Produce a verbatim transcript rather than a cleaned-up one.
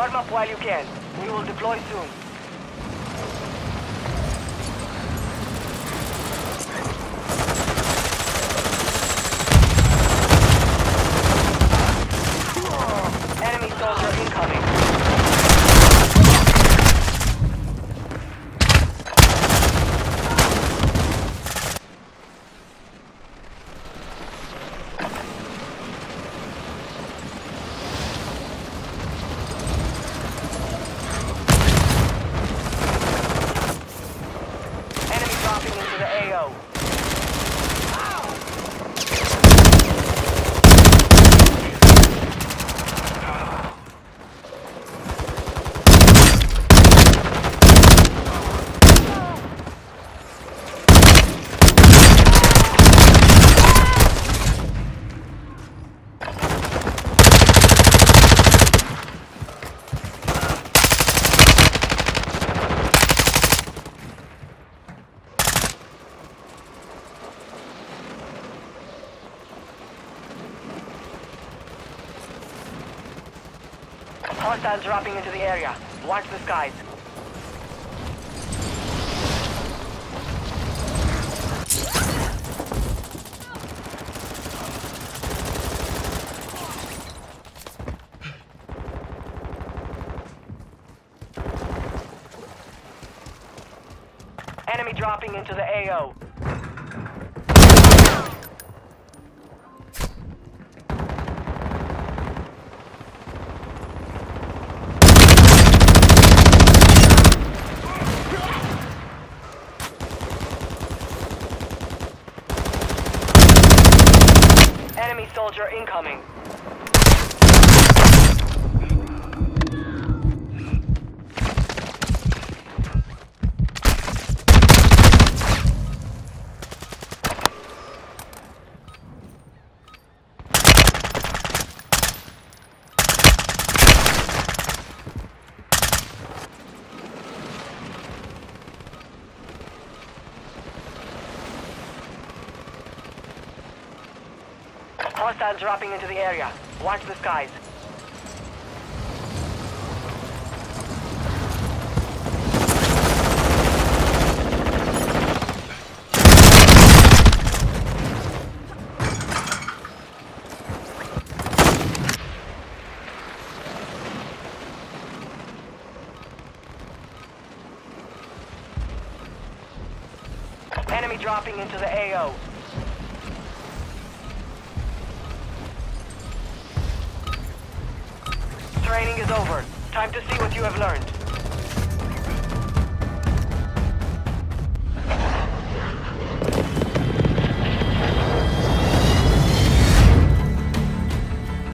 Arm up while you can. We will deploy soon. Enemy soldier incoming. Into the A O. Hostiles dropping into the area. Watch the skies. Enemy dropping into the A O. Enemy soldier incoming. Hostiles dropping into the area. Watch the skies. Enemy dropping into the A O. Training is over. Time to see what you have learned.